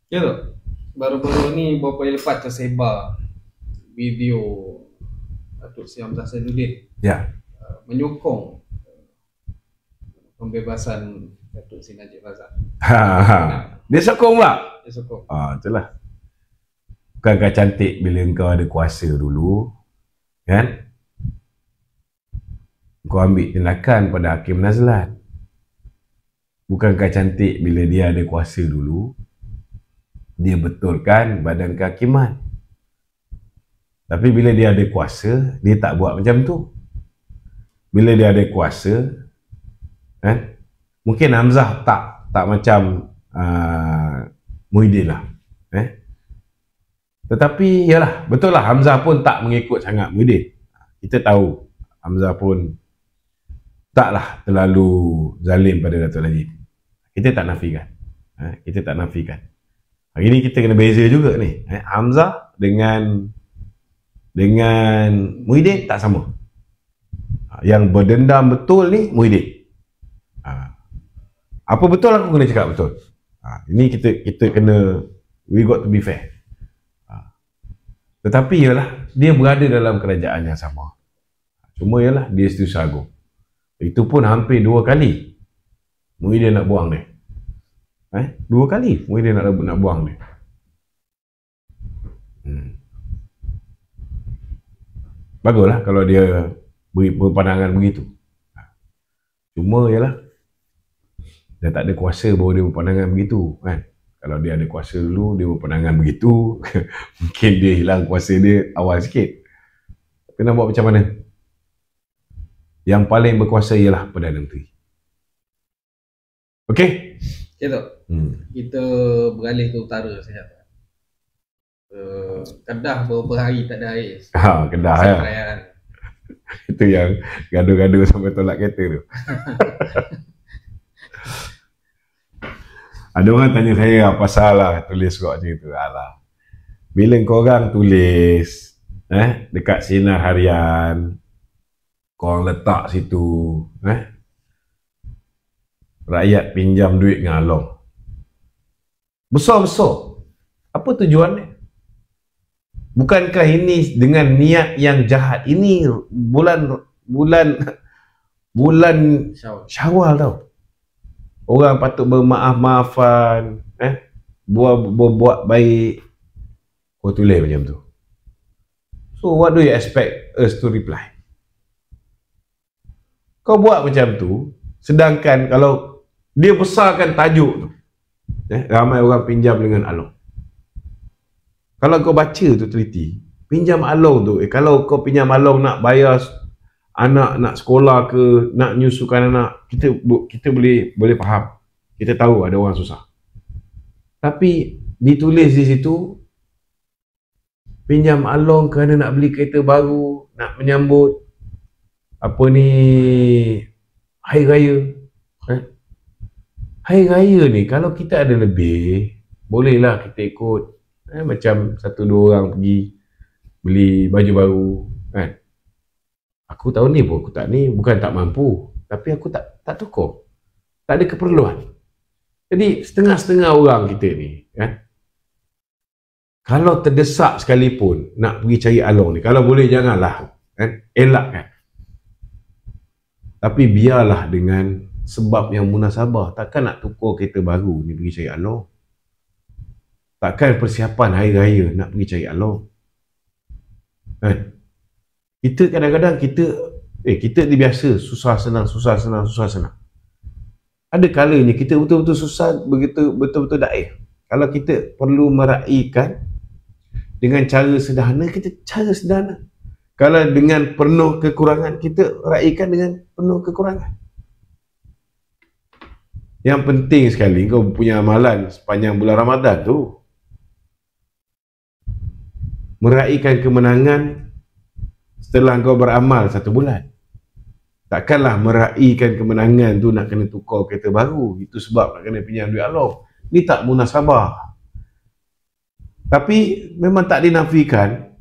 Ya tu, baru-baru ni beberapa hari lepas tersebar video Datuk Seri Hamzah Saiduddin Ya. menyokong pembebasan Datuk Seri Najib Razak. Ha, ha. Dia sokong pula. Dia sokong. Itulah. Bukankah cantik bila engkau ada kuasa dulu, kan? Kau ambil tindakan pada Hakim Nazlan. Bukankah cantik bila dia ada kuasa dulu, dia betulkan badan kehakiman. Tapi bila dia ada kuasa, dia tak buat macam tu. Bila dia ada kuasa, kan? Mungkin Hamzah tak macam Muhyiddin lah. Tetapi yalah, betul lah Hamzah pun tak mengikut sangat Muhyiddin. Kita tahu Hamzah pun taklah terlalu zalim pada Datuk Najib. Kita tak nafikan. Kita tak nafikan. Hari ni kita kena beza juga ni. Hamzah dengan Muhyiddin tak sama. Yang berdendam betul ni Muhyiddin. Apa betul aku kena cakap betul. Ini kita kena, we got to be fair. Tetapi ialah dia berada dalam kerajaan yang sama. Cuma ialah dia Setiausaha Agung. Itu pun hampir 2 kali Muhyiddin nak buang dia. 2 kali Muhyiddin nak buang dia. Baguslah kalau dia berpandangan begitu. Cuma ialah dia tak ada kuasa baru dia berpandangan begitu, kan? Kalau dia ada kuasa dulu, dia berpandangan begitu, mungkin dia hilang kuasa dia awal sikit. Tapi nak buat macam mana? Yang paling berkuasa ialah Perdana Menteri. Okey? Ya tu, kita beralih ke utara sekejap. Kedah beberapa hari tak ada air. Kedah ya. Perayaan. Itu yang gaduh-gaduh sampai tolak kereta tu. Ada orang tanya saya apa salah tulis surat macam tu. Alah. Bila korang tulis dekat Sinar Harian, korang letak situ rakyat pinjam duit dengan Along. Besar-besar. Apa tujuannya? Bukankah ini dengan niat yang jahat? Ini bulan Syawal tau. Orang patut bermaaf-maafan, buat baik. Kau tulis macam tu. So what do you expect us to reply? Kau buat macam tu, sedangkan kalau dia besarkan tajuk tu, ramai orang pinjam dengan Along. Kalau kau baca tu teliti, pinjam Along tu, kalau kau pinjam Along nak bayar anak nak sekolah ke, nak nyusukan anak, kita boleh faham. Kita tahu ada orang susah. Tapi ditulis di situ, pinjam Along kerana nak beli kereta baru, nak menyambut apa ni, Hari Raya. Hari Raya ni kalau kita ada lebih, bolehlah kita ikut. Macam 1-2 orang pergi beli baju baru, kan? Aku tahun ni pun aku tak ni, bukan tak mampu, tapi aku tak tukar. Tak ada keperluan. Jadi setengah-setengah orang kita ni, kan? Kalau terdesak sekalipun nak pergi cari Along ni, kalau boleh janganlah, kan? Elakkan. Tapi biarlah dengan sebab yang munasabah. Takkan nak tukar kereta baru ni pergi cari Along. Takkan persiapan Hari Raya nak pergi cari Along. Kita kadang-kadang kita ni biasa susah senang. Ada kalanya kita betul-betul susah, betul-betul daif. Kalau kita perlu meraihkan dengan cara sederhana, kita cara sederhana. Kalau dengan penuh kekurangan, kita raihkan dengan penuh kekurangan. Yang penting sekali kau punya amalan sepanjang bulan Ramadan tu, meraihkan kemenangan setelah kau beramal 1 bulan. Takkanlah meraihkan kemenangan tu nak kena tukar kereta baru. Itu sebab nak kena pinjam duit Allah. Ni tak munasabah. Tapi memang tak dinafikan.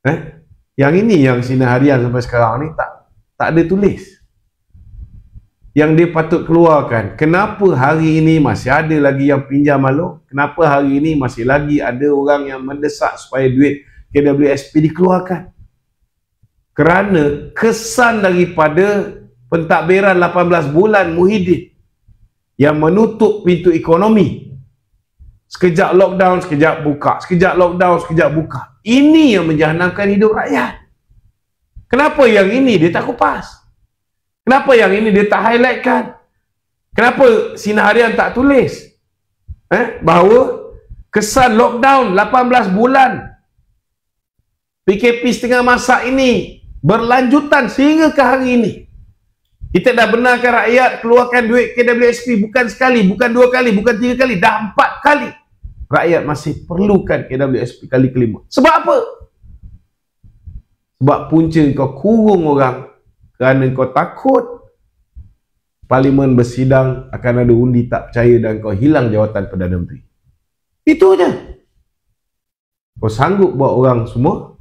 Yang ini yang Sinar Harian sampai sekarang ni tak ada tulis. yang dia patut keluarkan. Kenapa hari ini masih ada lagi yang pinjam alok? Kenapa hari ini masih lagi ada orang yang mendesak supaya duit KWSP dikeluarkan? Kerana kesan daripada pentadbiran 18 bulan Muhyiddin yang menutup pintu ekonomi. Sekejap lockdown, sekejap buka. Sekejap lockdown, sekejap buka. Ini yang menjahanamkan hidup rakyat. Kenapa yang ini dia tak kupas? Kenapa yang ini dia tak highlightkan? Kenapa Sinar Harian tak tulis bahawa kesan lockdown 18 bulan PKP setengah masa ini berlanjutan sehingga ke hari ini. Kita dah benarkan rakyat keluarkan duit KWSP bukan sekali, bukan 2 kali, bukan 3 kali, dah 4 kali. Rakyat masih perlukan KWSP kali kelima. Sebab apa? Sebab punca kau kurung orang kerana kau takut Parlimen bersidang akan ada undi tak percaya dan kau hilang jawatan Perdana Menteri. Itu aja. Kau sanggup buat orang semua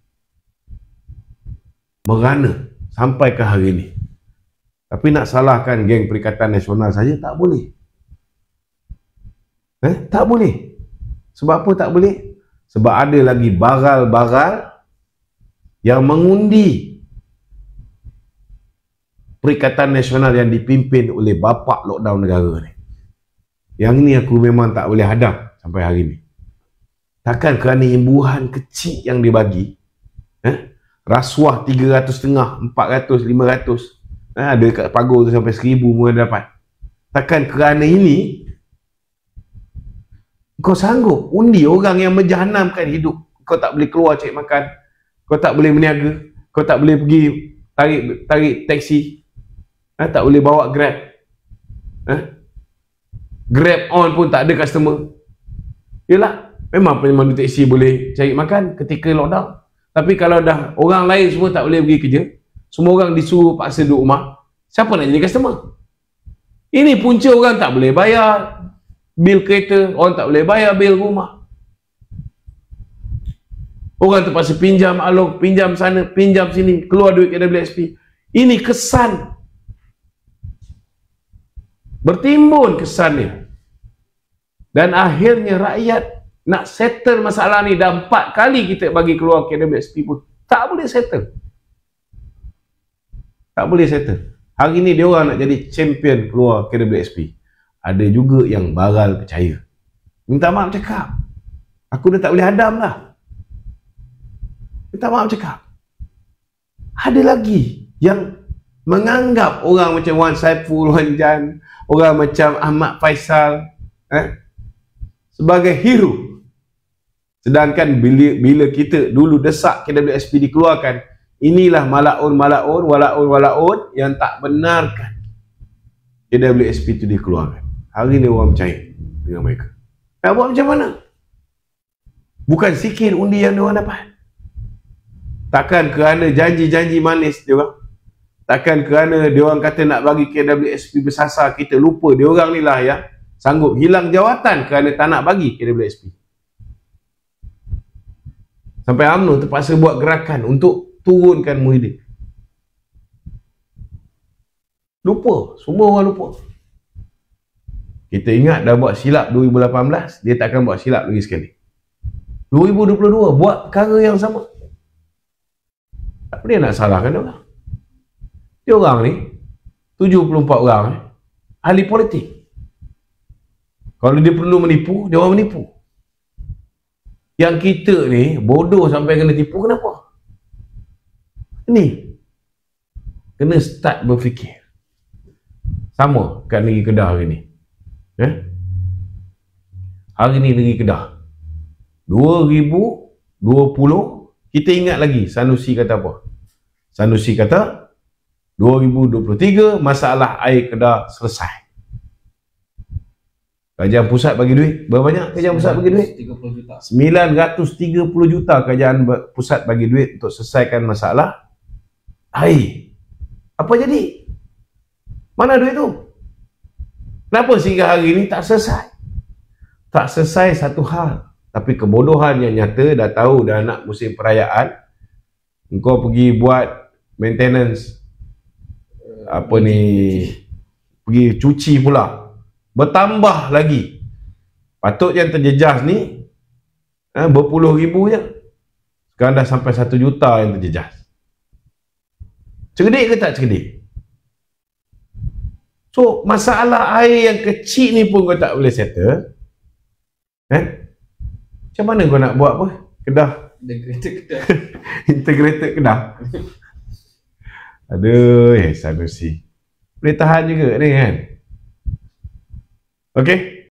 merana sampai ke hari ini. Tapi nak salahkan geng Perikatan Nasional saja tak boleh. Tak boleh. Sebab apa tak boleh? Sebab ada lagi baral-baral yang mengundi Perikatan Nasional yang dipimpin oleh bapa lockdown negara ni. Yang ni aku memang tak boleh hadap sampai hari ni. Takkan kerana imbuhan kecil yang dibagi, rasuah 300.5, 400, 500, ada kat pagar tu sampai 1,000 pun dapat. Takkan kerana ini kau sanggup undi orang yang menjahanamkan hidup. Kau tak boleh keluar cari makan, kau tak boleh berniaga, kau tak boleh pergi tarik taksi, tak boleh bawa Grab, Grab on pun tak ada customer. Yelah, memang pemandu taksi boleh cari makan ketika lockdown. Tapi kalau dah orang lain semua tak boleh pergi kerja, semua orang disuruh paksa duduk rumah, siapa nak jadi customer? Ini punca orang tak boleh bayar bil kereta, orang tak boleh bayar bil rumah. Orang terpaksa pinjam alok, pinjam sana, pinjam sini, keluar duit KWSP. Ini kesan. Bertimbun kesannya. Dan akhirnya rakyat nak settle masalah ni. Dah 4 kali kita bagi keluar KWSP pun tak boleh settle. Tak boleh settle. Hari ni dia orang nak jadi champion keluar KWSP. Ada juga yang baral percaya. Minta maaf cakap, aku dah tak boleh hadam dah. Minta maaf cakap. Ada lagi yang menganggap orang macam Wan Saiful, Wan Jan, orang macam Ahmad Faisal sebagai hero. Sedangkan bila kita dulu desak KWSP dikeluarkan, inilah malaun-malaun, walaun-walaun yang tak benarkan KWSP itu dikeluarkan. Hari ni orang percaya dengan mereka. Nak buat macam mana? Bukan sikit undi yang diorang dapat. Takkan kerana janji-janji manis diorang, takkan kerana diorang kata nak bagi KWSP bersasar, kita lupa diorang ni lah yang sanggup hilang jawatan kerana tak nak bagi KWSP. Sampai UMNO terpaksa buat gerakan untuk turunkan Muhyiddin. Lupa, semua orang lupa. Kita ingat dah buat silap 2018, dia takkan buat silap lagi sekali. 2022 buat perkara yang sama. Tak boleh nak salahkan orang. Dia orang ni 74 orang ahli politik. Kalau dia perlu menipu, dia orang menipu. Yang kita ni bodoh sampai kena tipu, kenapa? Ni kena start berfikir. Sama kat negeri Kedah hari ni. Hari ni negeri Kedah 2020, kita ingat lagi Sanusi kata apa? Sanusi kata 2023 masalah air Kedah selesai. Kerajaan pusat bagi duit. Berapa banyak kerajaan pusat bagi duit? 30 juta. 930 juta kerajaan pusat bagi duit untuk selesaikan masalah air. Apa jadi? Mana duit tu? Kenapa sehingga hari ini tak selesai? Tak selesai satu hal. Tapi kebodohan yang nyata, dah tahu dah nak musim perayaan, engkau pergi buat maintenance apa ni, pergi cuci pula, bertambah lagi. Patut yang terjejas ni berpuluh ribu je, sekarang dah sampai 1 juta yang terjejas. Cerdik ke tak cerdik? So masalah air yang kecil ni pun kau tak boleh settle, macam mana kau nak buat apa? Kedah integrated Kedah. Aduh, Sanusi boleh tahan juga ni kan. Okay.